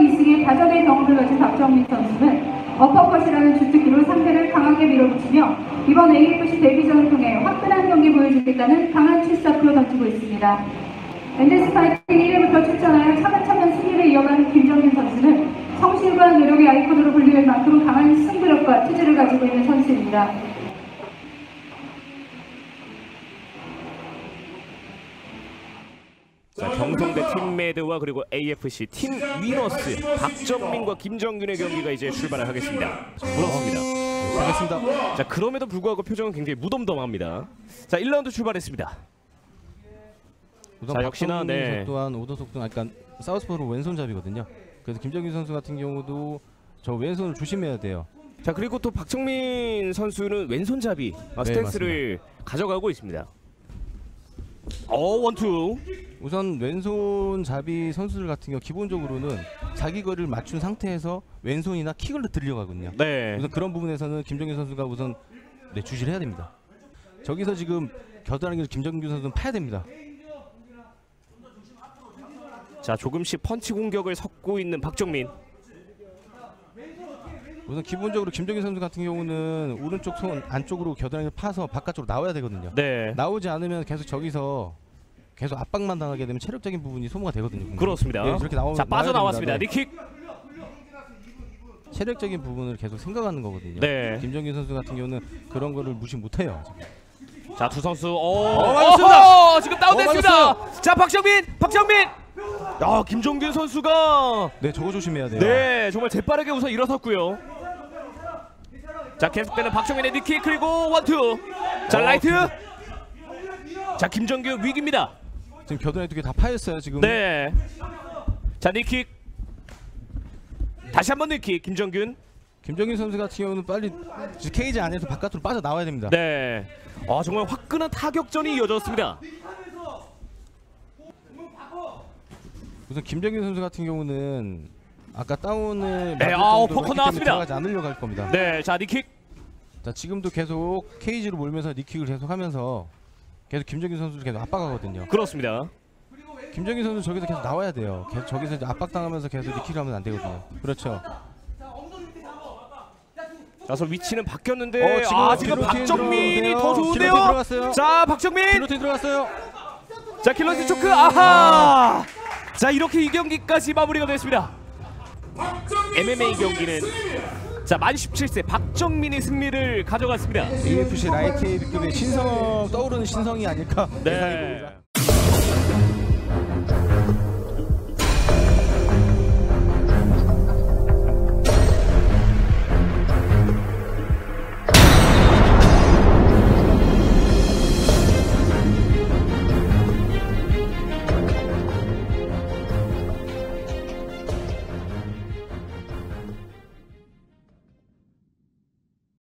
2승의 다전의 경험을 가진 박정민 선수는 어퍼컷이라는 주특기로 상대를 강하게 밀어붙이며 이번 AFC 데뷔전을 통해 화끈한 경기 보여주겠다는 강한 출사표를 던지고 있습니다. 엔젤스 파이팅 1회부터 출전하여 차근차근 승리를 이어가는 김정균 선수는 성실과 노력의 아이콘으로 불릴 만큼 강한 승부력과 투지를 가지고 있는 선수입니다. 자, 경성대 팀메드와 그리고 AFC 팀 위너스 박정민과 김정균의 경기가 이제 출발을 하겠습니다. 그렇습니다. 알겠습니다. 자, 그럼에도 불구하고 표정은 굉장히 무덤덤합니다. 자, 1라운드 출발했습니다. 우선 자, 역시나 네. 또한 오도속도 약간 사우스포로 왼손잡이거든요. 그래서 김정균 선수 같은 경우도 저 왼손을 조심해야 돼요. 자, 그리고 또 박정민 선수는 왼손잡이 스탠스를 가져가고 있습니다. 원투. 우선 왼손잡이 선수들 같은 경우 기본적으로는 자기 거리를 맞춘 상태에서 왼손이나 킥을 들려가거든요. 네. 우선 그런 부분에서는 김정균 선수가 우선 주시를 해야 됩니다. 저기서 지금 겨드랑이를 김정균 선수는 파야 됩니다. 자, 조금씩 펀치 공격을 섞고 있는 박정민. 우선 기본적으로 김정균 선수 같은 경우는 오른쪽 손 안쪽으로 겨드랑이를 파서 바깥쪽으로 나와야 되거든요. 네. 나오지 않으면 계속 저기서 계속 압박만 당하게 되면 체력적인 부분이 소모가 되거든요. 그렇습니다. 네, 저렇게 자, 빠져나왔습니다. 네. 니킥. 체력적인 부분을 계속 생각하는 거거든요. 네. 김정균 선수 같은 경우는 그런 거를 무시 못해요. 자, 두 선수 맞았습니다. 지금 다운됐습니다. 자, 박정민. 야, 김정균 선수가 네, 저거 조심해야 돼요. 네, 정말 재빠르게 우선 일어섰고요. 자, 계속되는 박정민의 니킥 그리고 원투. 자, 라이트. 자, 김정균 위기입니다. 지금 겨드랑이 두 개 다 파였어요 지금. 네. 자, 니킥. 다시 한번 니킥. 김정균 선수 같은 경우는 빨리 케이지 안에서 바깥으로 빠져 나와야 됩니다. 네. 정말 화끈한 타격전이 이어졌습니다. 우선 김정균 선수 같은 경우는 아까 다운을 네, 퍼컷 나왔습니다. 들어가지 않으려고 할 겁니다. 네, 자, 니킥. 자, 지금도 계속 케이지로 몰면서 니킥을 계속하면서 계속 김정균 선수를 계속 압박하거든요. 그렇습니다. 김정균 선수 저기서 계속 나와야 돼요. 계속 저기서 이제 압박당하면서 계속 니킥을 하면 안 되거든요. 그렇죠. 그래서 위치는 바뀌었는데 지금 길로틴 박정민이 더 길로틴 좋은데요. 들어갔어요. 자, 박정민. 길로틴 들어갔어요. 자, 길로틴 초크. 아하. 자, 이렇게 이 경기까지 마무리가 됐습니다. MMA 경기는 자, 만 17세 박정민이 승리를 가져갔습니다. AFC 라이트 A급의 신성 떠오르는 신성이 아닐까. 네.